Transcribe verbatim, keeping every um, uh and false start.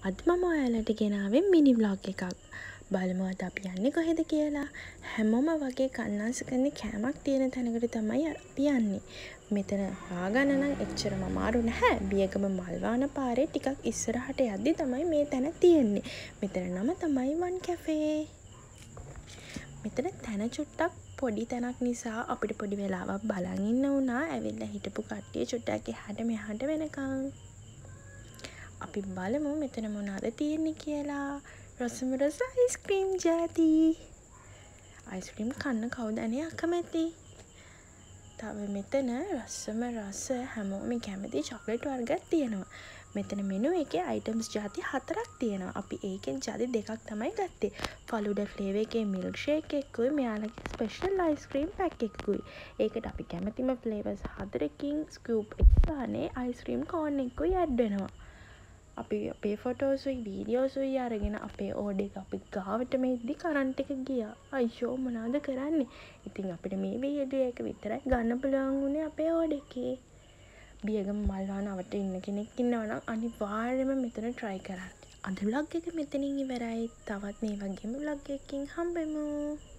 අද මම ඔයාලට ගෙනාවේ මිනි ව්ලොග් එකක්. බලමු අද අපි යන්නේ කොහෙද කියලා. හැමෝම වගේ කන්නාස කරන කෑමක් තියෙන තැනකට තමයි අපි යන්නේ. මෙතන හොයාගන්න නම් එච්චරම අමාරු නැහැ. බියගම මල්වාන පාරේ ටිකක් ඉස්සරහට යද්දි තමයි මේ තැන තියෙන්නේ. මෙතන නම තමයි වන් කැෆේ. මෙතන තැන චුට්ටක් පොඩි තැනක් නිසා අපිට පොඩි වෙලාවක් බලන් ඉන්න වුණා. ඇවිල්ලා හිටපු කට්ටිය චුට්ටක් එහාට මෙහාට වෙනකන්. අපි බලමු මෙතන මොනවද තියෙන්නේ කියලා. රසම රස අයිස්ක්‍රීම් ජාති. අයිස්ක්‍රීම් කන්න කවුද අනේ අකමැති? තව මෙතන රසම රස හැමෝම කැමති චොක්ලට් වර්ගයක් තියෙනවා. මෙතන මෙනු එකේ අයිටම්ස් ජාති හතරක් තියෙනවා. අපි ඒකෙන් ජාති දෙකක් තමයි ගත්තේ. ෆලුඩා ෆ්ලේවර් එකේ මිල්ක් ෂේක් එකකුයි මෙයාලගේ ස්පෙෂල් අයිස්ක්‍රීම් පැක් එකකුයි. ඒකට අපි කැමතිම ෆ්ලේවර්ස් හතරකින් ස්කූප් එක ගානේ අයිස්ක්‍රීම් කෝන් එකකුයි ඇඩ් වෙනවා. අපි අපේ ෆොටෝසුයි වීඩියෝසුයි අරගෙන අපේ ඕඩර් එක අපි ගාවට මෙද්දි කරන්ට් එක ගියා. අයියෝ මොනවද කරන්නේ? ඉතින් අපිට මේ වීඩියෝ එක විතරයි ගන්න පුළුවන් වුණේ අපේ ඕඩර් එකේ. බියගම මල්වානාවට ඉන්න කෙනෙක් ඉන්නවා නම් අනිවාර්යයෙන්ම මෙතන try කරන්න. අද vlog එක මෙතනින් ඉවරයි. තවත් මේ වගේම vlog එකකින් හම්බෙමු.